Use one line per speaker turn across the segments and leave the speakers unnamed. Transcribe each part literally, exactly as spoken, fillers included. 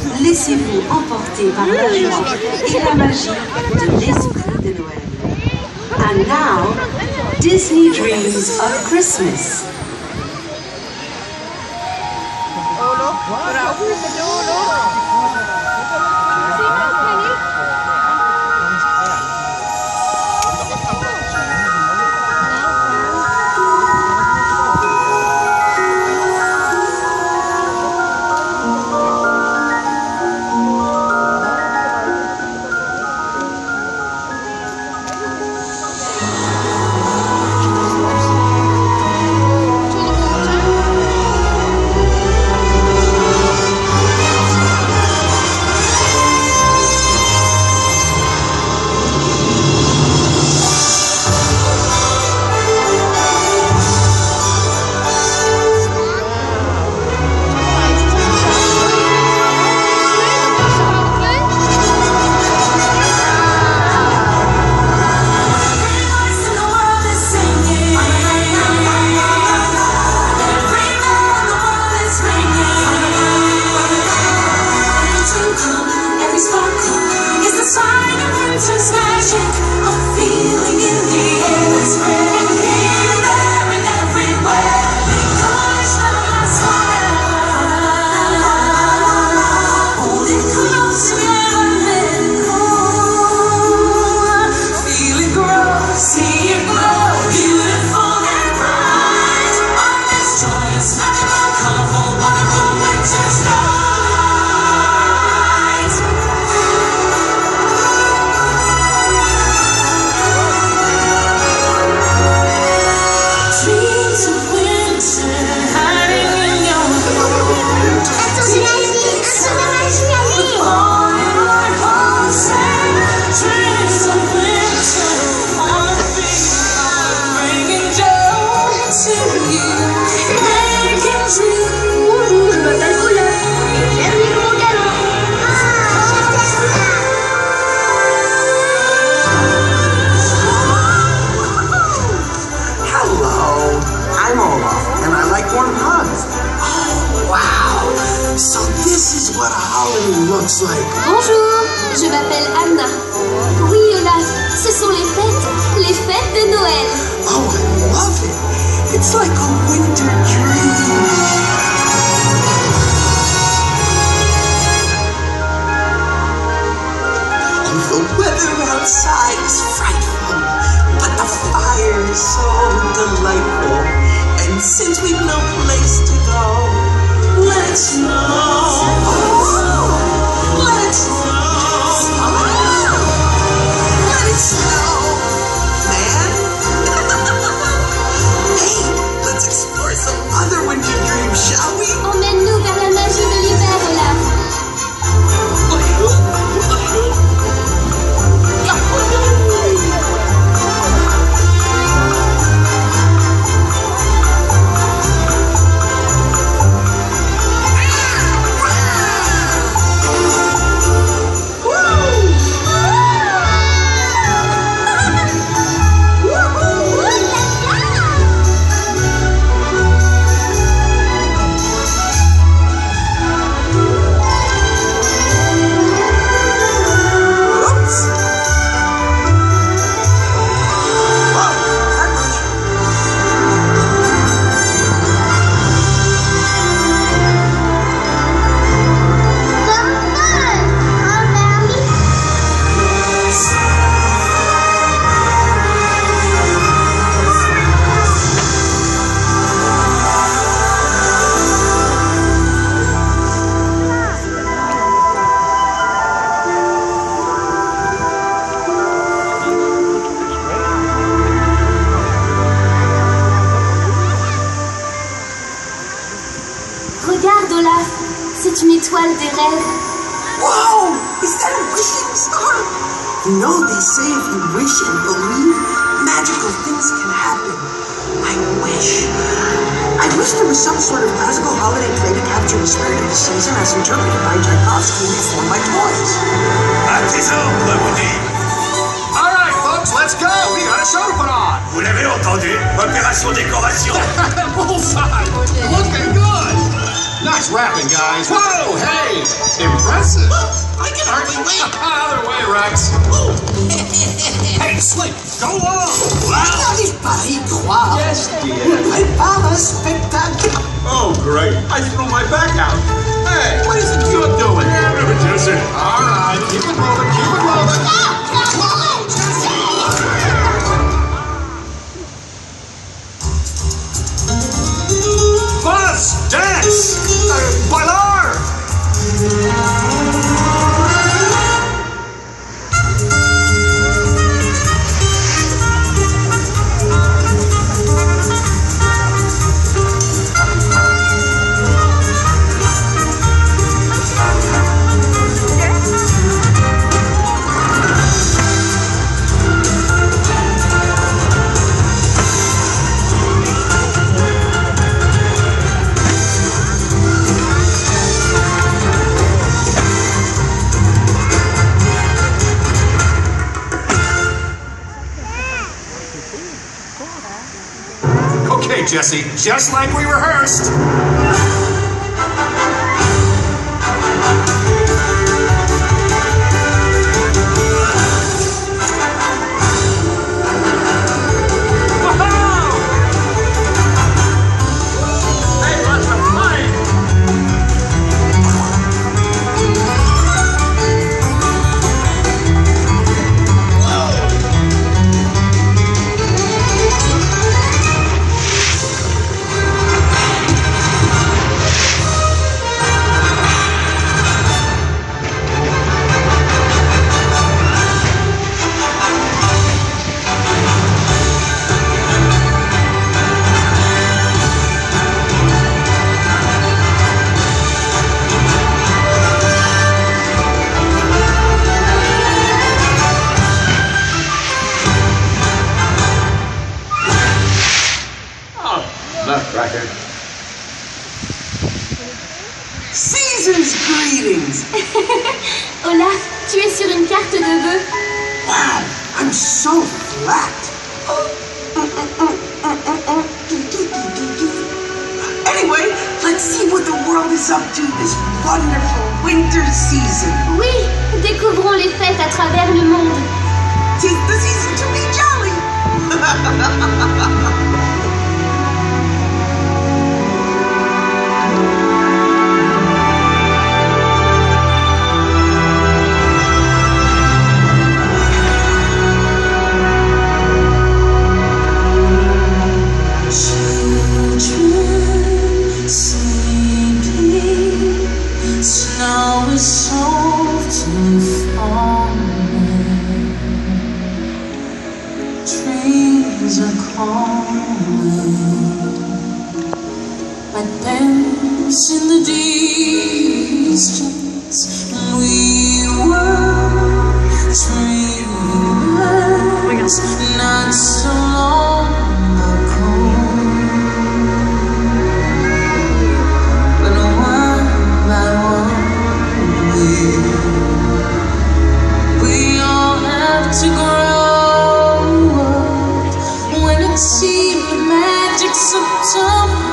laissez-vous emporter par la joie et la magie de l'esprit de Noël. And now, Disney Dreams of Christmas.
Bonjour, je m'appelle Anna. Oui, Olaf, ce sont les fêtes, les fêtes de Noël.
Oh, I love it. It's like a winter dream. And the weather outside is frightful, but the fire is so delightful. And since we've no place to go, let it snow. Let it snow. Let it snow, man. Hey, let's explore some other winter dreams, shall we?
Emmène-nous vers la magie de l'hiver, Olaf. Regarde, Olaf, c'est une étoile des rêves.
Whoa! Is that a wishing star? You know, they say if you wish and believe, magical things can happen. I wish. I wish there was some sort of magical holiday play to capture the spirit of the season as interpreted by Tchaikovsky and informed by toys.
À tes ordres, Woody.
All right, folks, let's go. We got a show to put on.
Vous l'avez entendu? Opération décoration.
Bullseye. Looking good. Nice rapping, guys. Whoa, hey, impressive.
I can hardly wait.
Other way, Rex. Hey, Slick, go on.
N'arrive pas à y croire.
Yes, dear.
Prépare un spectacle.
Oh, great. I threw my back out. Hey, what is it you're doing? Never Jesse. All right, keep it rolling, keep it rolling. Buzz, dance! Uh, bailar! Okay, Jesse, just like we rehearsed.
Nutcracker. Season's greetings.
Olaf, tu es sur une carte de vœux.
Wow, I'm so flat. Anyway, let's see what the world is up to this wonderful winter season.
Oui, découvrons les fêtes à travers le monde.
Tis the season to be jolly.
In the distance, we were dreamers not so long ago. But one by one, we, we all have to grow up. When it seemed the magic September,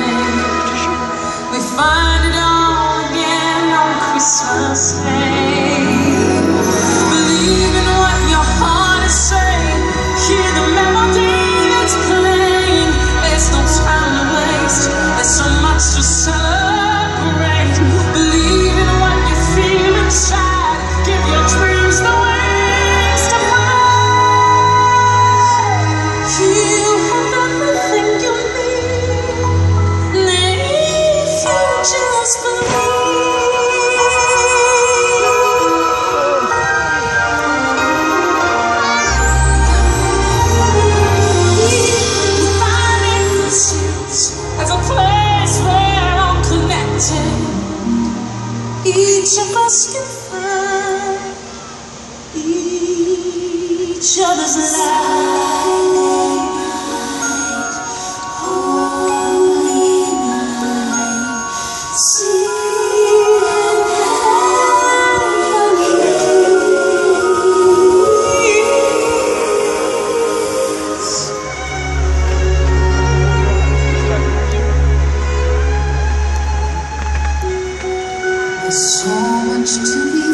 we find it all again on Christmas Day. Believe in what your heart is saying. Hear the melody that's playing. There's no time to waste. There's so much to celebrate. Believe in what you feel inside. Give your dreams the wings to fly. You have everything you need. Just as a place where I'm connected, each of us can find each other's light.
So much to be